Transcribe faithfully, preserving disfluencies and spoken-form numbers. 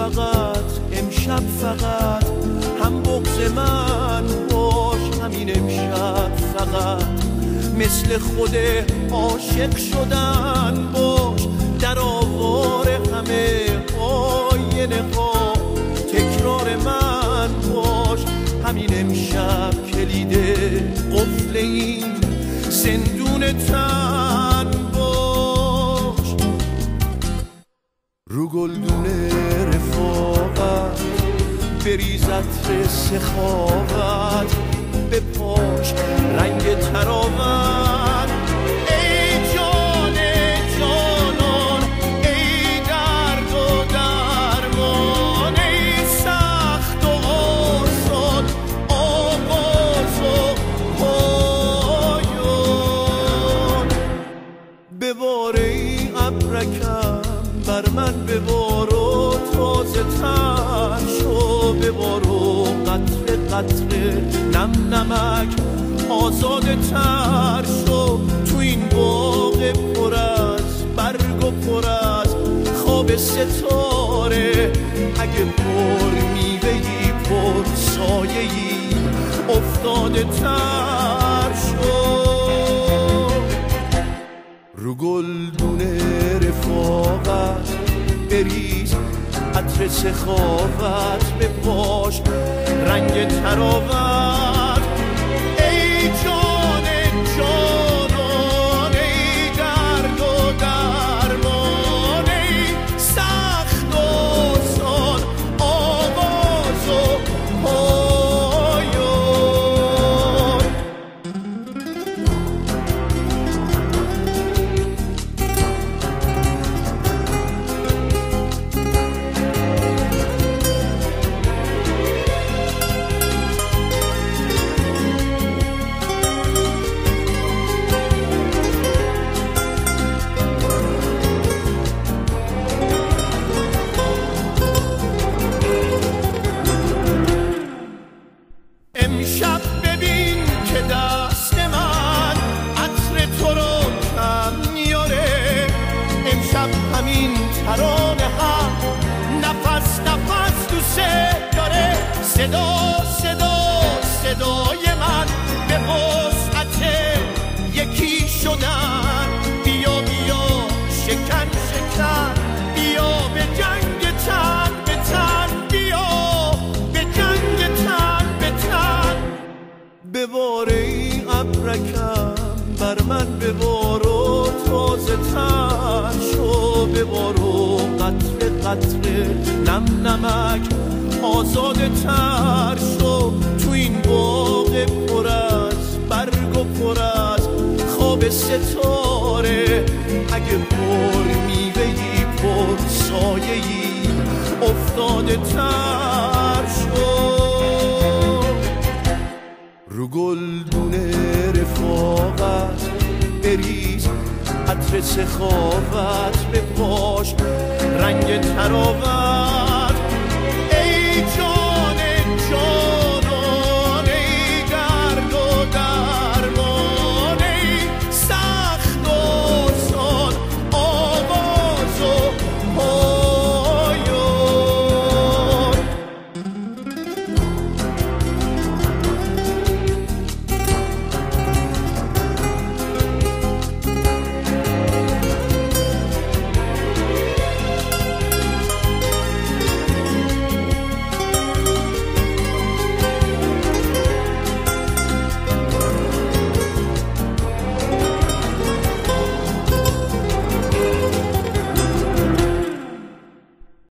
فقط امشب فقط هم بغض من باش، همین امشب فقط مثل خود عاشق شدن باش، در آوار همه آینه ها تکرار من باش، همین امشب کلید قفل این زندون تن باش. رو گلدون رفاقت بریز عطر سخاوت، به پاش رنگ تراوت. ای جان جانان، ای درد و درمان، ای سخت و آسان، آغاز و پایان. ببار ای ابرکم بر من، ببار و تازه تر شو، ببار و قطره قطره نم نمک آزاده تر شو. تو این باغ پر از برگ و پر از خواب ستاره، اگه پر میوهی پر سایه‌ای افتاده تر شو. رو گلدون رفاقت بریز عطر سخاوت، به پاش رنگ تراوت. ای جان جانان، ای درد و درمان، ای سخت و آسان، آواز و پایان. امشب ببین که دست من عطر تو رو کم میاره، امشب همین ترانه هم نفس نفس دوست داره. صدا صدا صدای من به وسعت یکی شدن، بیا بیا شکن شکن، بیا به جنگ تن به تن، بیا به جنگ تن به تن. ببار ای ابرکم بر من، ببار و تازه تر شو، ببار و قطره قطره نم نمک آزاده تر شو. تو این باغ پر از برگ و پر از خواب ستاره، اگه پر میوهی پر سایه‌ای افتاده تر شو. رو گلدون رفاقت بریز عطر سخاوت، به پاش رنگ تراوت.